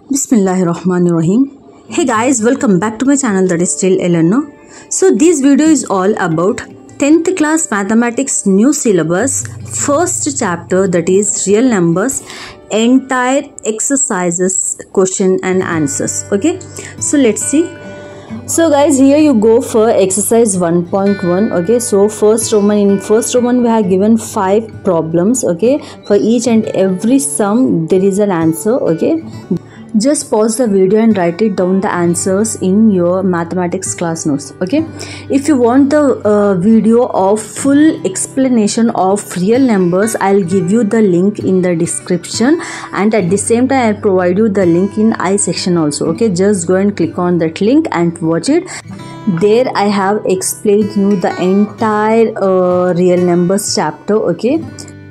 Bismillahirrahmanirrahim. Hey guys, welcome back to my channel, that is still Eleanor. So this video is all about 10th class mathematics new syllabus, first chapter, that is real numbers, entire exercises, question and answers. Okay, so let's see. So guys, here you go for exercise 1.1. okay, so in first Roman we have given 5 problems. Okay, for each and every sum there is an answer. Okay, just pause the video and write it down the answers in your mathematics class notes. Okay, if you want the video of full explanation of real numbers, I'll give you the link in the description, and at the same time I'll provide you the link in I section also. Okay, just go and click on that link and watch it. There I have explained you the entire real numbers chapter. Okay,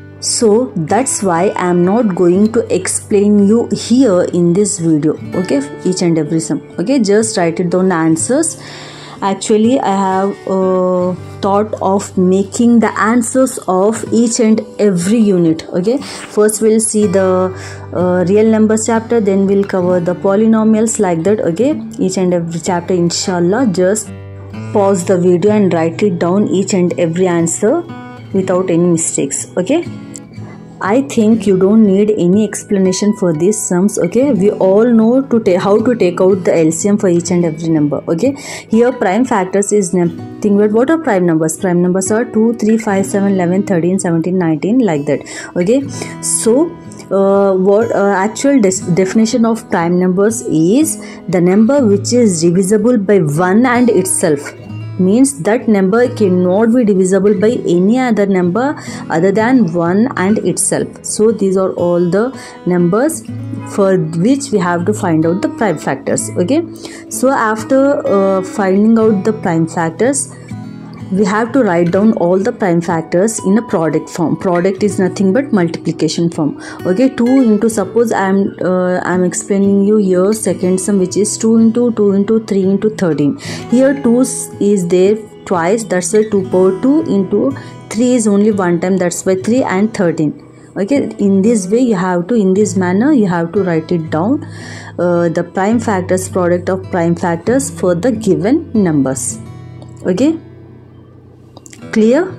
so that's why I am not going to explain you here in this video. Okay, each and every sum. Okay, just write it down the answers. Actually I have thought of making the answers of each and every unit. Okay, first we'll see the real numbers chapter, then we'll cover the polynomials, like that. Okay, each and every chapter, inshallah. Just pause the video and write it down, each and every answer, without any mistakes. Okay, I think you don't need any explanation for these sums. Okay, we all know how to take out the LCM for each and every number. Okay, here prime factors is nothing but what are prime numbers? Prime numbers are 2, 3, 5, 7, 11, 13, 17, 19, like that. Okay, so what actual definition of prime numbers is the number which is divisible by 1 and itself. Means that number cannot be divisible by any other number other than 1 and itself. So these are all the numbers for which we have to find out the prime factors. Okay, so after finding out the prime factors, we have to write down all the prime factors in a product form. Product is nothing but multiplication form. Okay, 2 into, suppose I'm explaining you here second sum, which is 2 into 2 into 3 into 13. Here 2 is there twice, that's why 2 power 2 into 3 is only one time, that's why 3 and 13. Okay, in this way you have to, in this manner you have to write it down, the prime factors, product of prime factors for the given numbers. Okay, clear?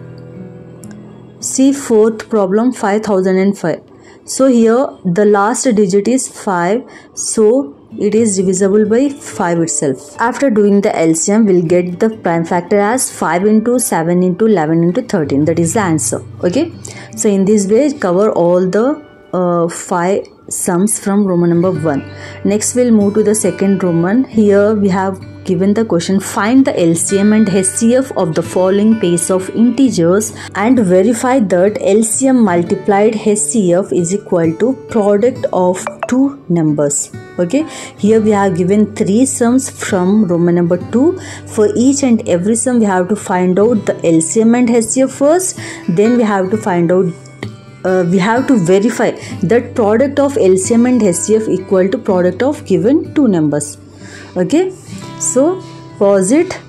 See fourth problem, 5005. So here the last digit is 5, so it is divisible by 5 itself. After doing the LCM, we'll get the prime factor as 5 into 7 into 11 into 13. That is the answer. Okay, so in this way cover all the 5 sums from Roman number 1. Next we'll move to the second Roman. Here we have given the question, find the LCM and HCF of the following pairs of integers and verify that LCM multiplied HCF is equal to product of two numbers. Okay, here we have given 3 sums from Roman number 2. For each and every sum we have to find out the LCM and HCF first, then we have to find out we have to verify that product of LCM and HCF equal to product of given two numbers. Okay, so pause it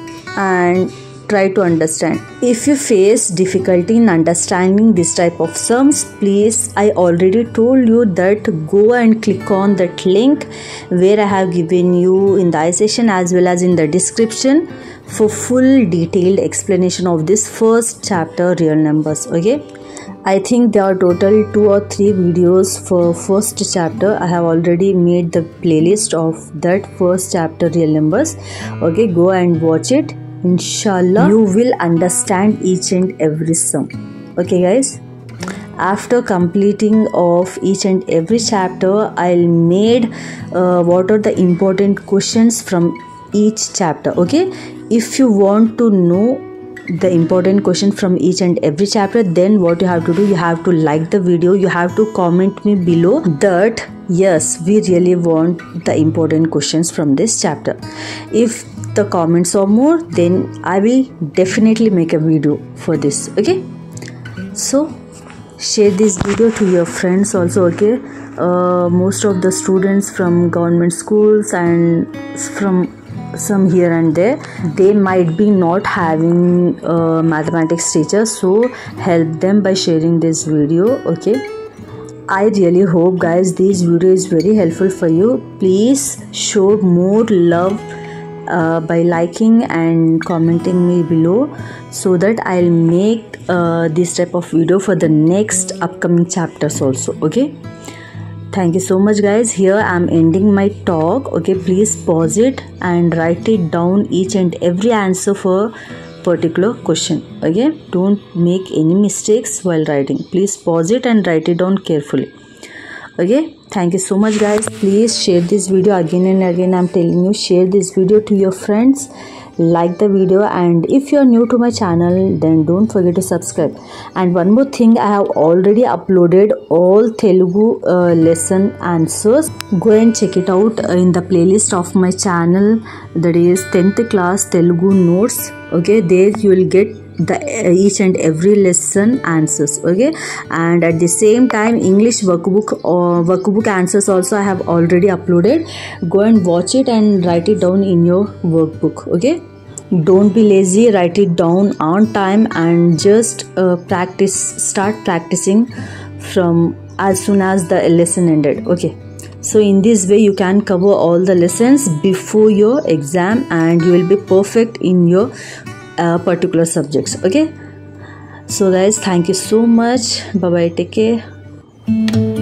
and try to understand. If you face difficulty in understanding this type of sums, please, I already told you that go and click on that link where I have given you in the I section as well as in the description for full detailed explanation of this first chapter, real numbers. Okay, I think there are total 2 or 3 videos for first chapter. I have already made the playlist of that first chapter, real numbers. Okay, go and watch it. Inshallah, you will understand each and every sum. Okay guys, after completing of each and every chapter, I'll made what are the important questions from each chapter. Okay, if you want to know the important question from each and every chapter, then what you have to do, you have to like the video, you have to comment me below that yes, we really want the important questions from this chapter. If the comments are more, then I will definitely make a video for this. Okay, so share this video to your friends also. Okay, most of the students from government schools and from some here and there, they might be not having mathematics teachers, so help them by sharing this video. Okay, I really hope guys this video is very helpful for you. Please show more love by liking and commenting me below, so that I'll make this type of video for the next upcoming chapters also. Okay, thank you so much guys. Here I'm ending my talk. Okay, please pause it and write it down, each and every answer for particular question. Okay, don't make any mistakes while writing. Please pause it and write it down carefully. Okay, thank you so much guys. Please share this video again and again. I'm telling you, share this video to your friends, like the video, and if you're new to my channel, then don't forget to subscribe. And one more thing, I have already uploaded all Telugu lesson answers. Go and check it out in the playlist of my channel, that is 10th class Telugu notes. Okay, there you will get the each and every lesson answers. Okay, and at the same time English workbook answers also I have already uploaded. Go and watch it and write it down in your workbook. Okay, don't be lazy, write it down on time and just start practicing from as soon as the lesson ended. Okay, so in this way you can cover all the lessons before your exam and you will be perfect in your particular subjects. Okay, so guys, thank you so much. Bye bye, take care.